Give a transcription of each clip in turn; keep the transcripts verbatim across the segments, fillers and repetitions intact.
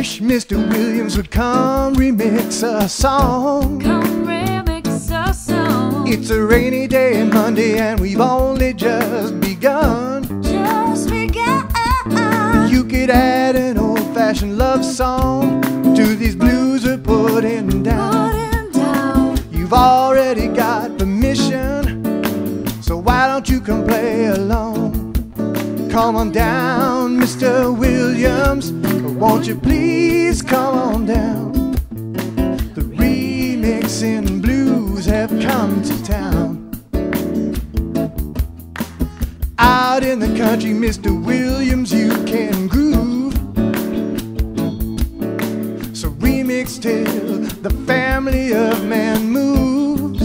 wish Mister Williams would come remix a song. Come remix a song. It's a rainy day Monday and we've only just begun. Just begun. You could add an old-fashioned love song to these blues we're putting down. Putting down. You've already got permission, so why don't you come play along? Come on down, Mister Williams, won't you please come on down? The remixing blues have come to town. Out in the country, Mister Williams, you can groove. So remix till the family of man moves.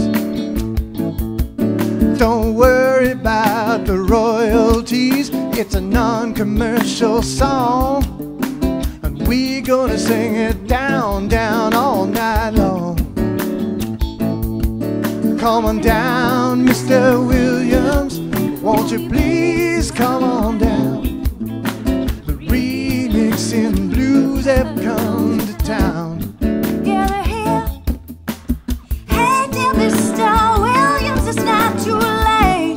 Don't worry about the royalties, it's a non-commercial song, and we're gonna sing it down, down all night long. Come on down, Mister Williams, won't you please come on down? The remixing blues have come to town. Gather here. Hey dear Mister Williams, it's not too late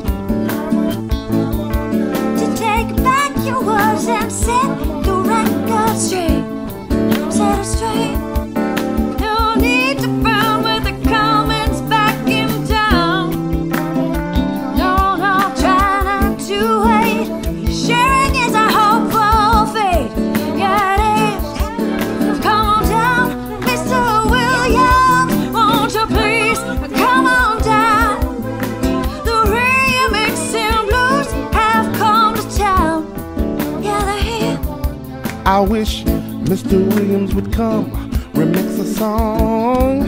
to take back your words and set the record straight. Set it straight. No need to frown with the comments back in town. No, no, try not to wait. Sharing is a hopeful fate. Yeah, it is. Come on down, Mister Williams, won't you please come on down? The remixing blues have come to town. Gather here. I wish Mister Williams would come remix a song.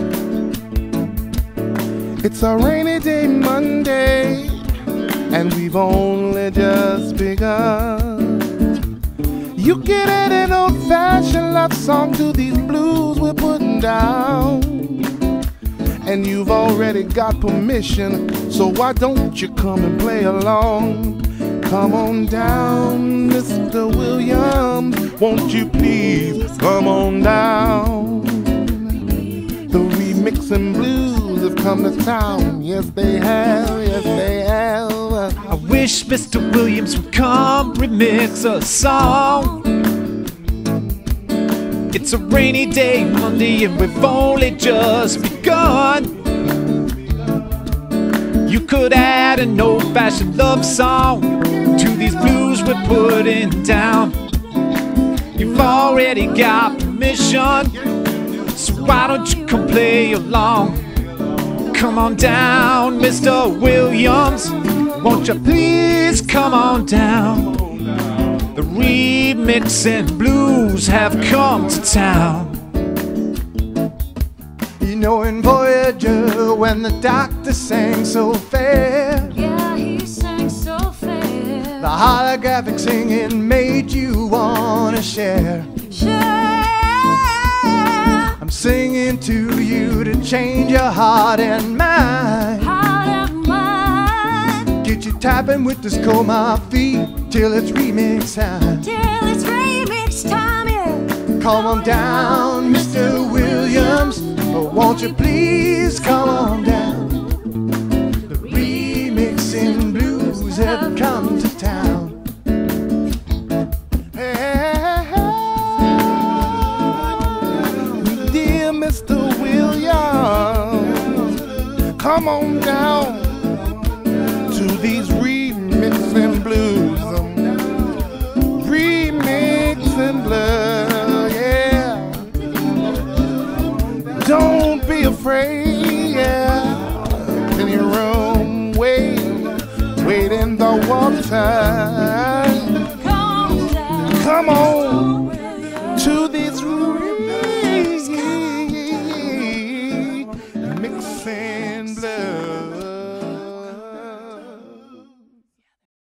It's a rainy day Monday and we've only just begun. You can add an old-fashioned love song to these blues we're putting down, and you've already got permission, so why don't you come and play along? Come on down, Mister Williams, won't you please come on down? The remixing blues have come to town. Yes, they have, yes, they have. I wish Mister Williams would come remix a song. It's a rainy day Monday and we've only just begun. You could add an old-fashioned love song to these blues we're putting down. You've already got permission, so why don't you come play along? Come on down, Mister Williams, won't you please come on down? The remixing blues have come to town. You know in Voyager when the doctor sang so fair, Yeah, he sang so fair. the holographic singing made you wanna share. Share. I'm singing to you to change your heart and mind. Heart and mind. Get you tapping with this cold my feet till it's remix time. Till it's remix time, yeah. Come on down, Mister Williams, oh, won't you please come on down? The remixing blues have come to town. Dear Mister Williams, come on down to these remixing blues. Remixing blues, yeah. Don't be afraid, yeah. In your room, wait, wait in the water.